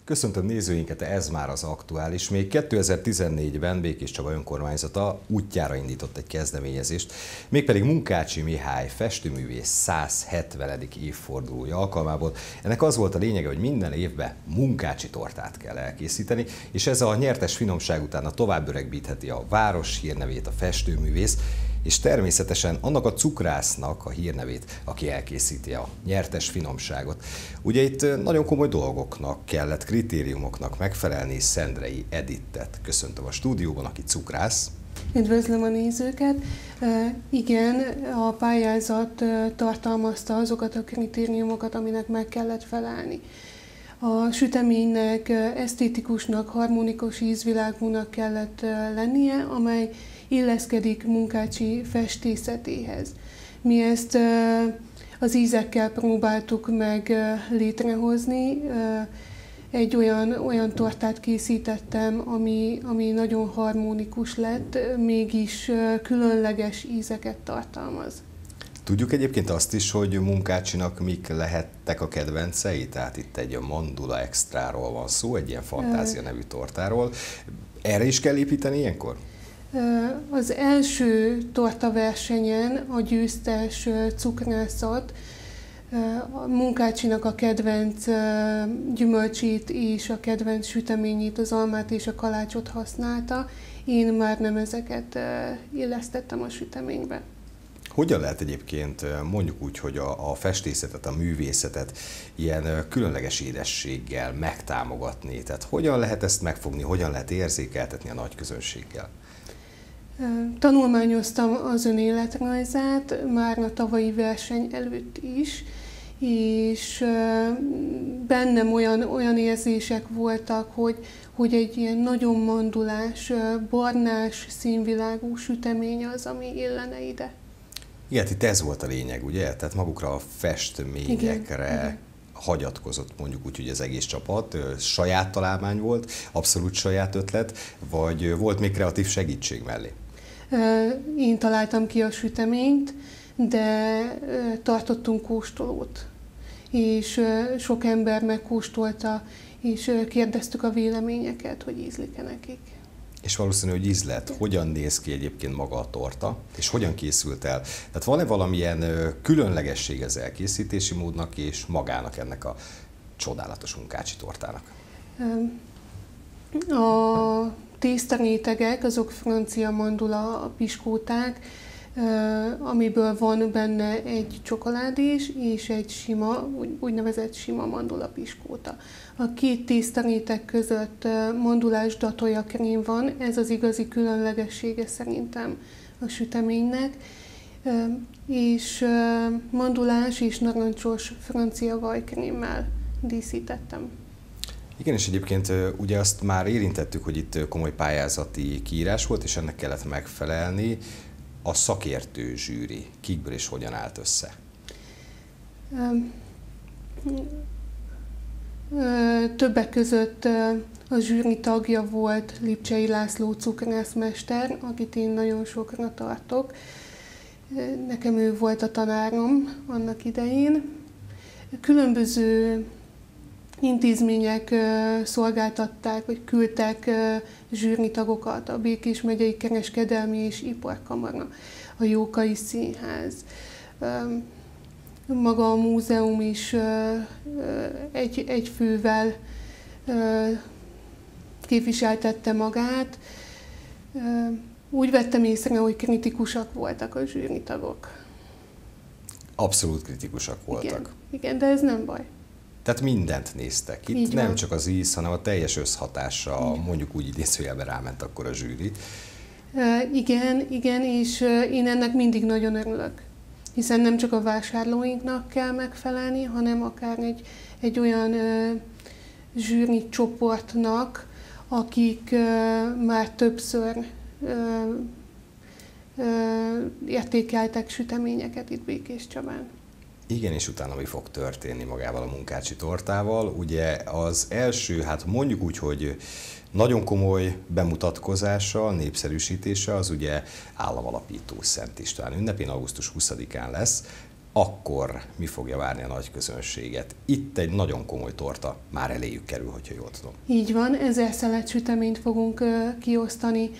Köszöntöm nézőinket, ez már az aktuális. Még 2014-ben Békés Csaba önkormányzata útjára indított egy kezdeményezést, mégpedig Munkácsy Mihály festőművész 170. évfordulója alkalmából. Ennek az volt a lényege, hogy minden évben munkácsi tortát kell elkészíteni, és ez a nyertes finomság utána tovább öregbítheti a város hírnevét a festőművész, és természetesen annak a cukrásznak a hírnevét, aki elkészíti a nyertes finomságot. Ugye itt nagyon komoly dolgoknak kellett, kritériumoknak megfelelni. Szendrei Edittet köszöntöm a stúdióban, aki cukrász. Üdvözlöm a nézőket! Igen, a pályázat tartalmazta azokat a kritériumokat, aminek meg kellett felelni. A süteménynek esztétikusnak, harmonikus ízvilágúnak kellett lennie, amely illeszkedik Munkácsy festészetéhez. Mi ezt az ízekkel próbáltuk meg létrehozni. Egy olyan tortát készítettem, ami nagyon harmonikus lett, mégis különleges ízeket tartalmaz. Tudjuk egyébként azt is, hogy Munkácsynak mik lehettek a kedvencei? Tehát itt egy mandula extráról van szó, egy ilyen fantázia nevű tortáról. Erre is kell építeni ilyenkor? Az első tortaversenyen a győztes cukrászat a Munkácsynak a kedvenc gyümölcsét és a kedvenc süteményét, az almát és a kalácsot használta. Én már nem ezeket illesztettem a süteménybe. Hogyan lehet egyébként mondjuk úgy, hogy a festészetet, a művészetet ilyen különleges édességgel megtámogatni? Tehát hogyan lehet ezt megfogni, hogyan lehet érzékeltetni a nagy közönséggel? Tanulmányoztam az önéletrajzát már a tavalyi verseny előtt is, és bennem olyan érzések voltak, hogy egy ilyen nagyon mandulás, barnás, színvilágú sütemény az, ami illene ide. Igen, itt ez volt a lényeg, ugye? Tehát magukra a festményekre hagyatkozott mondjuk úgy, hogy az egész csapat, saját találmány volt, abszolút saját ötlet, vagy volt még kreatív segítség mellé? Én találtam ki a süteményt, de tartottunk kóstolót, és sok ember megkóstolta, és kérdeztük a véleményeket, hogy ízlik-e nekik. És valószínű, hogy ízlet. Hogyan néz ki egyébként maga a torta, és hogyan készült el? Tehát van-e valamilyen különlegesség az elkészítési módnak és magának ennek a csodálatos munkácsi tortának? A tésztarétegek, azok francia mandula piskóták, amiből van benne egy csokoládés és egy sima, úgynevezett sima mandula piskóta. A két tésztaréteg között mandulás datolja krém van, ez az igazi különlegessége szerintem a süteménynek, és mandulás és narancsos francia vajkrémmel díszítettem. Igen, és egyébként ugye azt már érintettük, hogy itt komoly pályázati kiírás volt, és ennek kellett megfelelni. A szakértő zsűri kikből és hogyan állt össze? Többek között a zsűri tagja volt Lipcsei László cukrászmester, akit én nagyon sokra tartok. Nekem ő volt a tanárom annak idején. Különböző intézmények szolgáltatták, vagy küldtek zsűritagokat, a Békés megyei kereskedelmi és iparkamara, a Jókai Színház. Maga a múzeum is egy fővel képviseltette magát. Úgy vettem észre, hogy kritikusak voltak a zsűritagok. Abszolút kritikusak voltak. Igen, de ez nem baj. Tehát mindent néztek. Itt nem csak az íz, hanem a teljes összhatása, mondjuk úgy idézőjelben ráment akkor a zsűri. Igen, és én ennek mindig nagyon örülök. Hiszen nem csak a vásárlóinknak kell megfelelni, hanem akár egy olyan zsűri csoportnak, akik már többször értékeltek süteményeket itt Békés Csabán. Igen, és utána mi fog történni magával a munkácsi tortával? Ugye az első, hát mondjuk úgy, hogy nagyon komoly bemutatkozása, népszerűsítése az ugye államalapító Szent István ünnepén, augusztus 20-án lesz. akkor mi fogja várni a nagy közönséget? Itt egy nagyon komoly torta már eléjük kerül, hogyha jól tudom. Így van, 1000 szelet süteményt fogunk kiosztani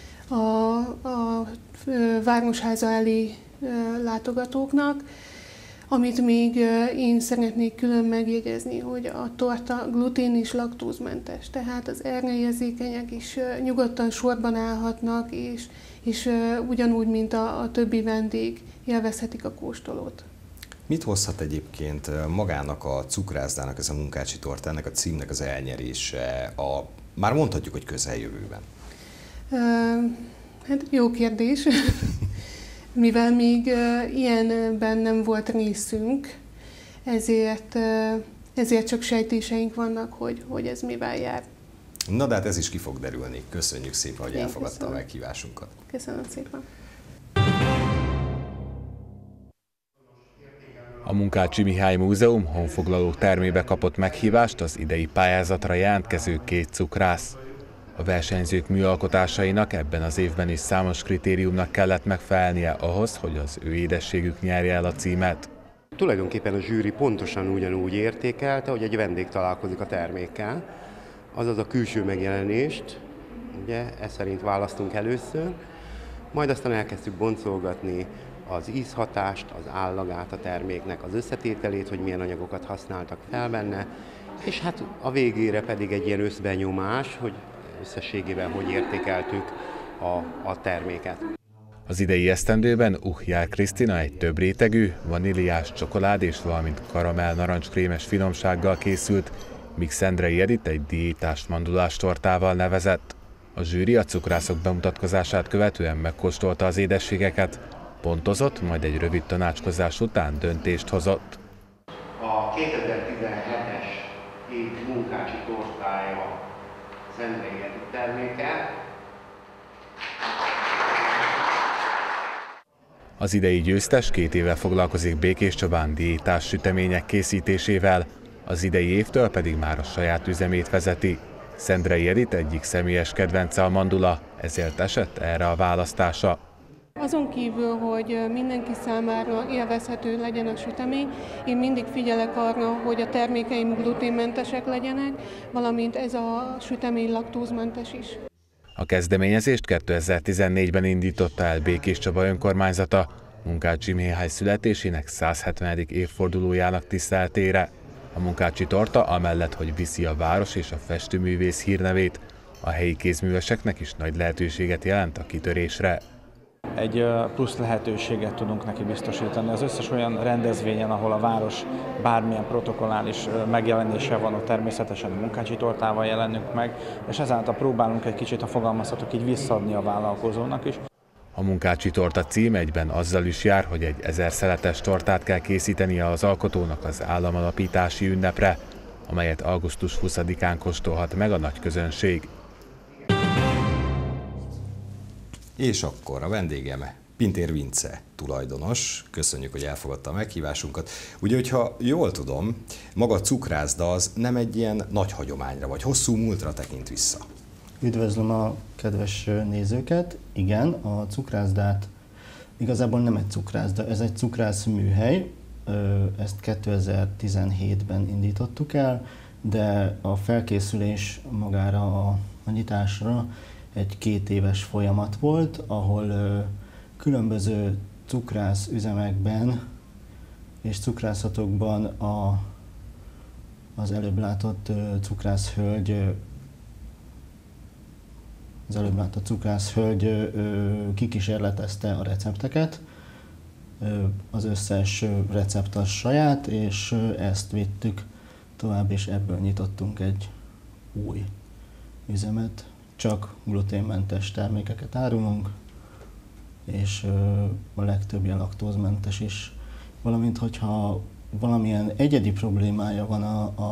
a Városháza elé látogatóknak. Amit még én szeretnék külön megjegyezni, hogy a torta glutén és laktózmentes, tehát az ernyőérzékenyek is nyugodtan sorban állhatnak, és ugyanúgy, mint a többi vendég, élvezhetik a kóstolót. Mit hozhat egyébként magának a cukrászdának, ez a munkácsi torta, ennek a címnek az elnyerése, már mondhatjuk, hogy közeljövőben? Hát jó kérdés. Mivel még ilyenben nem volt részünk, ezért csak sejtéseink vannak, hogy ez mivel jár. Na de hát ez is ki fog derülni. Köszönjük szépen, hogy elfogadta a meghívásunkat. Köszönöm szépen. A Munkácsi Mihály Múzeum honfoglaló termébe kapott meghívást az idei pályázatra jelentkező 2 cukrász. A versenyzők műalkotásainak ebben az évben is számos kritériumnak kellett megfelelnie ahhoz, hogy az ő édességük nyerje el a címet. Tulajdonképpen a zsűri pontosan ugyanúgy értékelte, hogy egy vendég találkozik a termékkel, azaz a külső megjelenést, ugye, ez szerint választunk először, majd aztán elkezdtük boncolgatni az ízhatást, az állagát a terméknek, az összetételét, hogy milyen anyagokat használtak fel benne, és hát a végére pedig egy ilyen összbenyomás, hogy összességében hogy értékeltük a terméket. Az idei esztendőben Uhjár Krisztina egy több rétegű, vaníliás csokoládés, valamint karamell narancskrémes finomsággal készült, míg Szendrei Edith egy diétás mandulás tortával nevezett. A zsűri a cukrászok bemutatkozását követően megkóstolta az édességeket, pontozott, majd egy rövid tanácskozás után döntést hozott. A 2017-es év munkácsi tortája Szendrei Edith terméke. Az idei győztes 2 éve foglalkozik Békéscsabán diétás sütemények készítésével, az idei évtől pedig már a saját üzemét vezeti. Szendrei Edith egyik személyes kedvence a mandula, ezért esett erre a választása. Azon kívül, hogy mindenki számára élvezhető legyen a sütemény, én mindig figyelek arra, hogy a termékeim gluténmentesek legyenek, valamint ez a sütemény laktózmentes is. A kezdeményezést 2014-ben indította el Békéscsaba önkormányzata, Munkácsi Mihály születésének 170. évfordulójának tiszteletére. A munkácsi torta amellett, hogy viszi a város és a festőművész hírnevét, a helyi kézműveseknek is nagy lehetőséget jelent a kitörésre. Egy plusz lehetőséget tudunk neki biztosítani. Az összes olyan rendezvényen, ahol a város bármilyen protokollális megjelenése van, ott természetesen a munkácsi tortával jelenünk meg, és ezáltal próbálunk egy kicsit, ha fogalmazhatok így, visszaadni a vállalkozónak is. A munkácsi torta cím egyben azzal is jár, hogy egy 1000 szeletes tortát kell készítenie az alkotónak az államalapítási ünnepre, amelyet augusztus 20-án kóstolhat meg a nagy közönség. És akkor a vendégem Pintér Vince tulajdonos. Köszönjük, hogy elfogadta a meghívásunkat. Ugye, hogyha jól tudom, maga a cukrászda az nem egy ilyen nagy hagyományra, vagy hosszú múltra tekint vissza. Üdvözlöm a kedves nézőket. Igen, a cukrászdát igazából nem egy cukrászda, ez egy cukrászműhely. Ezt 2017-ben indítottuk el, de a felkészülés magára a nyitásra egy 2 éves folyamat volt, ahol különböző cukrász üzemekben és cukrászatokban az előbb látott cukrászhölgy kikísérletezte a recepteket. Az összes recept az saját, és ezt vittük tovább, és ebből nyitottunk egy új üzemet. Csak gluténmentes termékeket árulunk, és a legtöbb ilyen laktózmentes is. Valamint, hogyha valamilyen egyedi problémája van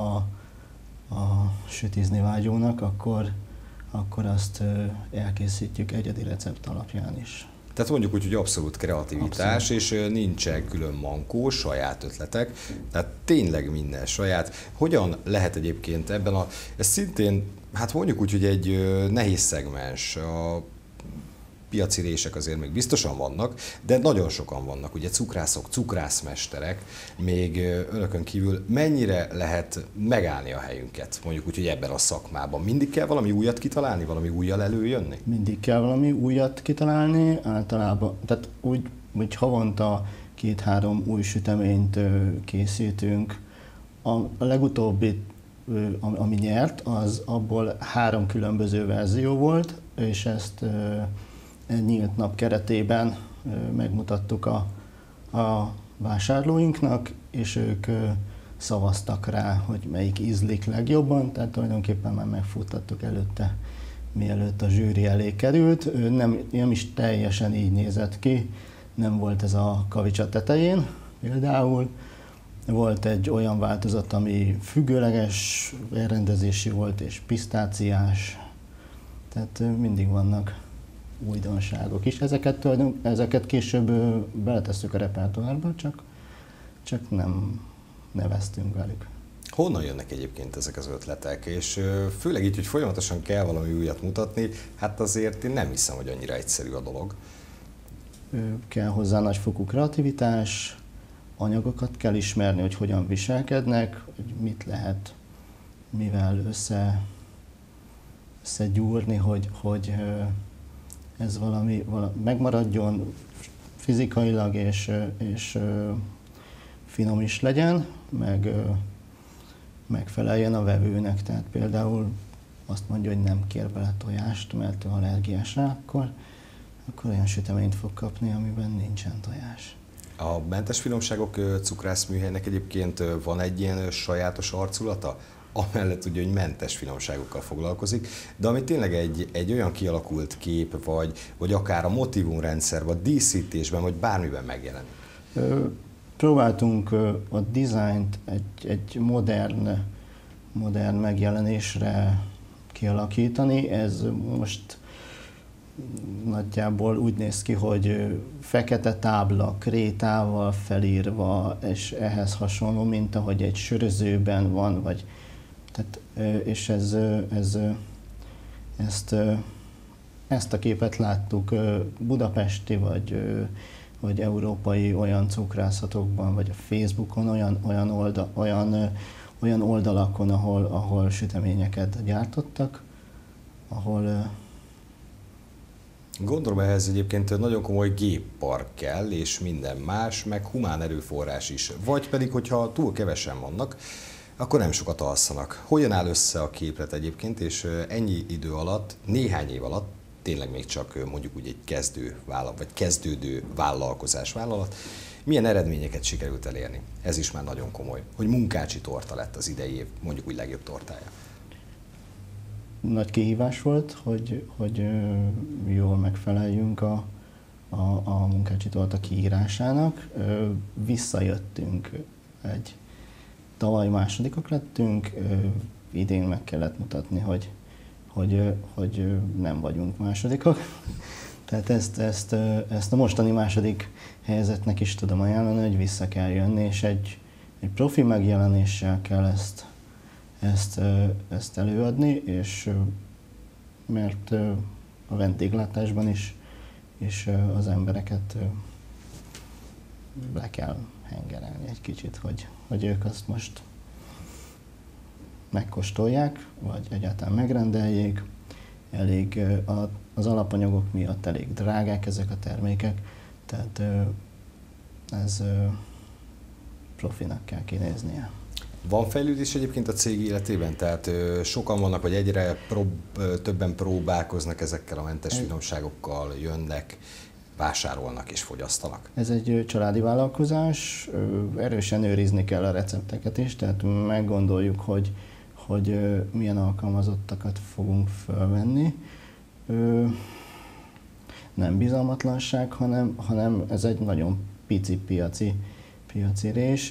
a sütizni vágyónak, akkor azt elkészítjük egyedi recept alapján is. Tehát mondjuk úgy, hogy abszolút kreativitás, abszolút. És nincsen külön mankó, saját ötletek, tehát tényleg minden saját. Hogyan lehet egyébként ebben ez szintén, hát mondjuk úgy, hogy egy nehéz szegmens, piaci rések azért még biztosan vannak, de nagyon sokan vannak, ugye cukrászok, cukrászmesterek, még önökön kívül mennyire lehet megállni a helyünket, mondjuk úgy, hogy ebben a szakmában? Mindig kell valami újat kitalálni, valami újjal előjönni? Mindig kell valami újat kitalálni, általában, tehát úgy, hogy havonta 2-3 új süteményt készítünk. A legutóbbi, ami nyert, az abból 3 különböző verzió volt, és ezt egy nyílt nap keretében megmutattuk a vásárlóinknak, és ők szavaztak rá, hogy melyik ízlik legjobban, tehát tulajdonképpen már megfuttattuk előtte, mielőtt a zsűri elé került. Nem is teljesen így nézett ki, nem volt ez a kavics a tetején például. Volt egy olyan változat, ami függőleges elrendezési volt, és pisztáciás, tehát mindig vannak újdonságok is. Ezeket később beletesszük a repertoárba, csak nem neveztünk velük. Honnan jönnek egyébként ezek az ötletek? És főleg így, hogy folyamatosan kell valami újat mutatni, hát azért én nem hiszem, hogy annyira egyszerű a dolog. Kell hozzá nagyfokú kreativitás, anyagokat kell ismerni, hogy hogyan viselkednek, hogy mit lehet, mivel összegyúrni, hogy ez valami megmaradjon fizikailag, és finom is legyen, meg megfeleljen a vevőnek. Tehát például azt mondja, hogy nem kér bele tojást, mert ő allergiás rá, akkor olyan süteményt fog kapni, amiben nincsen tojás. A mentes finomságok cukrászműhelynek egyébként van egy ilyen sajátos arculata, amellett ugye, hogy mentes finomságokkal foglalkozik, de ami tényleg egy olyan kialakult kép, vagy akár a motivumrendszerben, a díszítésben, vagy bármiben megjelenik. Próbáltunk a dizájnt egy modern megjelenésre kialakítani. Ez most nagyjából úgy néz ki, hogy fekete tábla krétával felírva, és ehhez hasonló, mint ahogy egy sörözőben van, és ezt a képet láttuk budapesti vagy európai olyan cukrászatokban, vagy a Facebookon, olyan oldalakon, ahol süteményeket gyártottak, ahol... Gondolom, ehhez egyébként nagyon komoly géppark kell, és minden más, meg humán erőforrás is. Vagy pedig, hogyha túl kevesen vannak, akkor nem sokat alszanak. Hogyan áll össze a képlet egyébként, és ennyi idő alatt, néhány év alatt, tényleg még csak mondjuk úgy egy kezdődő vállalkozás-vállalat, milyen eredményeket sikerült elérni? Ez is már nagyon komoly. Hogy munkácsi torta lett az idei év, mondjuk úgy legjobb tortája. Nagy kihívás volt, hogy jól megfeleljünk a munkácsi torta kiírásának. Visszajöttünk, tavaly másodikok lettünk, idén meg kellett mutatni, hogy nem vagyunk másodikok. Tehát ezt a mostani második helyzetnek is tudom ajánlani, hogy vissza kell jönni, és egy profi megjelenéssel kell ezt előadni, és mert a vendéglátásban is és az embereket le kell hengerelni egy kicsit, hogy ők azt most megkóstolják, vagy egyáltalán megrendeljék. Az alapanyagok miatt elég drágák ezek a termékek, tehát ez profinak kell kinéznie. Van fejlődés egyébként a cég életében? Tehát sokan vannak, vagy egyre többen próbálkoznak ezekkel a mentes finomságokkal, jönnek, vásárolnak és fogyasztanak? Ez egy családi vállalkozás, erősen őrizni kell a recepteket is, tehát meggondoljuk, hogy milyen alkalmazottakat fogunk fölvenni. Nem bizalmatlanság, hanem ez egy nagyon pici piaci rés,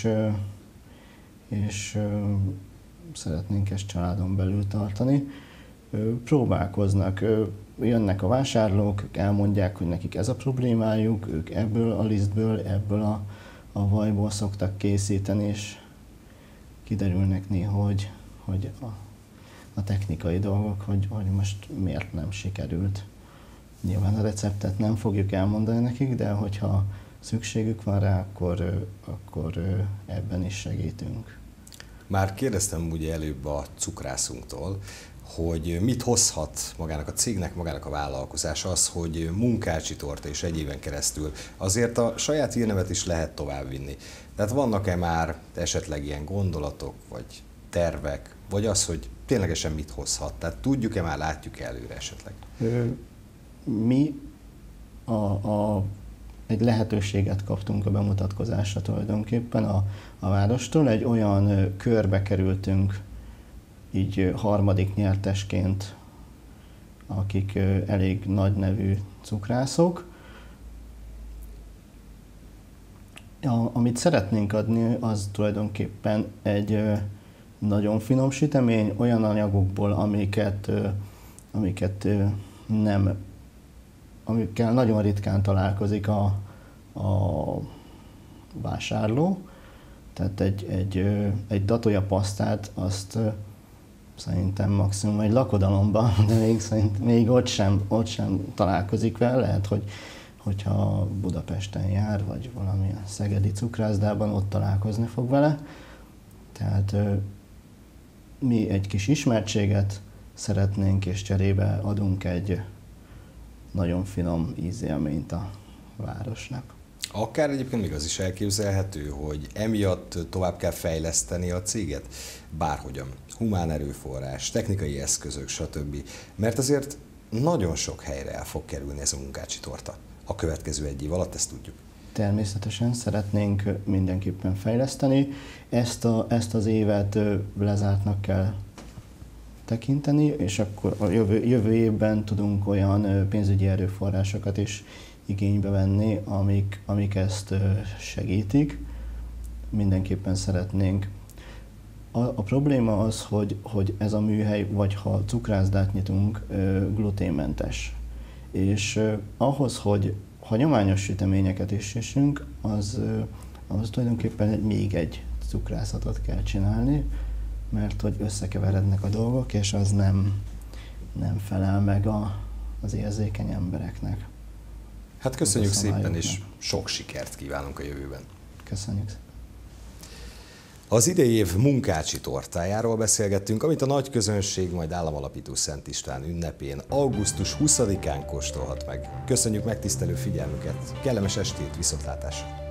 és szeretnénk ezt családon belül tartani. Próbálkoznak, jönnek a vásárlók, elmondják, hogy nekik ez a problémájuk, ők ebből a lisztből, ebből a vajból szoktak készíteni, és kiderülnek néha, hogy a technikai dolgok, hogy most miért nem sikerült. Nyilván a receptet nem fogjuk elmondani nekik, de hogyha szükségük van rá, akkor ebben is segítünk. Már kérdeztem ugye előbb a cukrászunktól, hogy mit hozhat magának a cégnek, magának a vállalkozás az, hogy munkácsi torta és egy éven keresztül azért a saját hírnevet is lehet továbbvinni. Tehát vannak-e már esetleg ilyen gondolatok, vagy tervek, vagy az, hogy ténylegesen mit hozhat? Tehát tudjuk-e már, látjuk-e előre esetleg? Mi egy lehetőséget kaptunk a bemutatkozásra tulajdonképpen a várostól. Egy olyan körbe kerültünk így harmadik nyertesként, akik elég nagy nevű cukrászok. Amit szeretnénk adni, az tulajdonképpen egy nagyon finom sütemény, olyan anyagokból, amikkel nagyon ritkán találkozik a vásárló. Tehát egy datolja pasztát, azt szerintem maximum egy lakodalomban, de még ott sem találkozik vele. Lehet, hogyha Budapesten jár, vagy valamilyen szegedi cukrászdában, ott találkozni fog vele. Tehát mi egy kis ismertséget szeretnénk, és cserébe adunk egy nagyon finom ízélményt a városnak. Akár egyébként még az is elképzelhető, hogy emiatt tovább kell fejleszteni a céget? Bárhogyan. Humán erőforrás, technikai eszközök, stb. Mert azért nagyon sok helyre el fog kerülni ez a munkácsi torta. A következő egy év alatt, ezt tudjuk. Természetesen szeretnénk mindenképpen fejleszteni. Ezt az évet lezártnak kell tekinteni, és akkor a jövő évben tudunk olyan pénzügyi erőforrásokat is igénybe venni, amik ezt segítik. Mindenképpen szeretnénk. A probléma az, hogy ez a műhely, vagy ha cukrászdát nyitunk, gluténmentes. És ahhoz, hogy hagyományos süteményeket is süssünk, az tulajdonképpen még egy cukrászatot kell csinálni, mert hogy összekeverednek a dolgok, és az nem felel meg az érzékeny embereknek. Hát köszönjük szépen, és sok sikert kívánunk a jövőben. Köszönjük. Az idei év munkácsi tortájáról beszélgettünk, amit a nagy közönség majd államalapító Szent István ünnepén augusztus 20-án kóstolhat meg. Köszönjük megtisztelő figyelmüket, kellemes estét, viszontlátásra!